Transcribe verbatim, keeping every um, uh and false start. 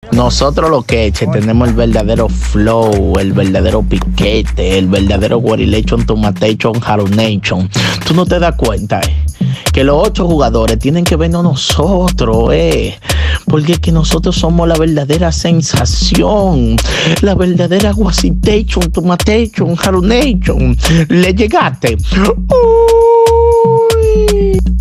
Nosotros los queches tenemos el verdadero flow, el verdadero piquete, el verdadero guarilechon, tomatechon, jarunechon. Tú no te das cuenta, eh, que los ocho jugadores tienen que vernos nosotros, eh, porque es que nosotros somos la verdadera sensación, la verdadera guasitechon, tomatechon, jarunechon. ¿Le llegaste? Uy.